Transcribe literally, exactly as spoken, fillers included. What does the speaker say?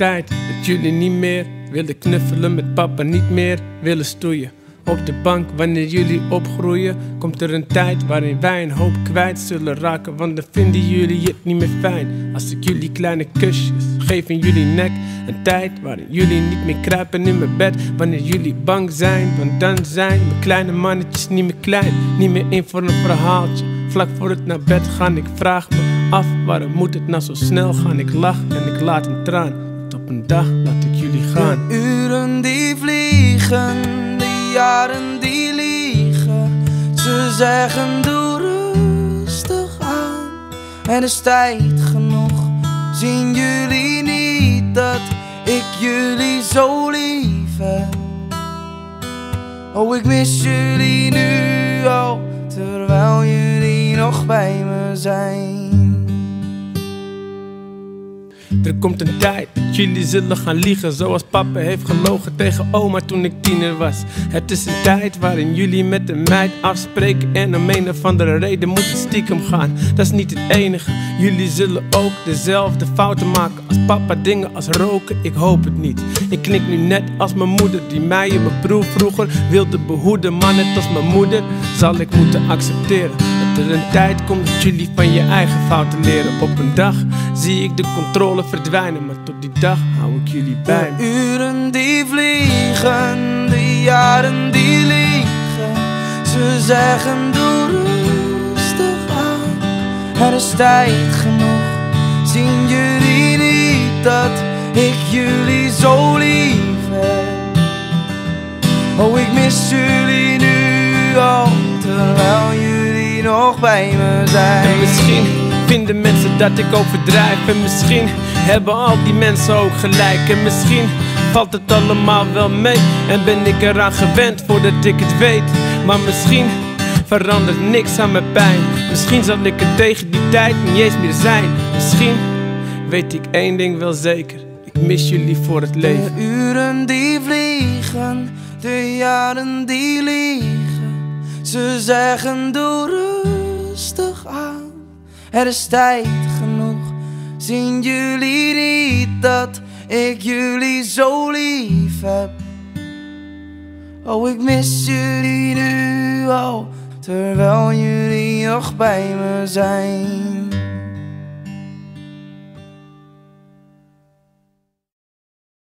tijd dat jullie niet meer willen knuffelen met papa, niet meer willen stoeien. Op de bank wanneer jullie opgroeien, komt er een tijd waarin wij een hoop kwijt zullen raken. Want dan vinden jullie het niet meer fijn als ik jullie kleine kusjes geef in jullie nek. Een tijd waarin jullie niet meer kruipen in mijn bed wanneer jullie bang zijn. Want dan zijn mijn kleine mannetjes niet meer klein, niet meer in voor een verhaaltje. Vlak voor het naar bed gaan, ik vraag me af, waarom moet het nou zo snel gaan? Ik lach en ik laat een traan, want op een dag laat ik jullie gaan. De uren die vliegen, de jaren die liegen. Ze zeggen doe rustig aan, er is tijd genoeg. Zien jullie niet dat ik jullie zo lief heb? Oh, ik mis jullie nu al, terwijl jullie nog bij me zijn. Er komt een tijd dat jullie zullen gaan liegen, zoals papa heeft gelogen tegen oma toen ik tiener was. Het is een tijd waarin jullie met de meid afspreken en om een of andere reden moet het stiekem gaan. Dat is niet het enige, jullie zullen ook dezelfde fouten maken als papa, dingen als roken, ik hoop het niet. Ik knik nu net als mijn moeder die mij in mijn proef vroeger wilde behoeden. Maar net als mijn moeder zal ik moeten accepteren dat er een tijd komt dat jullie van je eigen fouten leren. Op een dag zie ik de controle verdwijnen, maar tot die dag hou ik jullie bij me. De uren die vliegen, de jaren die liegen. Ze zeggen doe rustig aan, er is tijd genoeg. Zien jullie niet dat ik jullie zo lief heb? Oh, ik mis jullie nu al, terwijl jullie nog bij me zijn. En misschien vinden mensen dat ik overdrijf, en misschien hebben al die mensen ook gelijk. En misschien valt het allemaal wel mee en ben ik eraan gewend voordat ik het weet. Maar misschien verandert niks aan mijn pijn. Misschien zal ik er tegen die tijd niet eens meer zijn. Misschien weet ik één ding wel zeker, ik mis jullie voor het leven. De uren die vliegen, de jaren die liegen. Ze zeggen doe rustig aan, er is tijd genoeg. Zien jullie niet dat ik jullie zo lief heb? Oh, ik mis jullie nu al, terwijl jullie nog bij me zijn.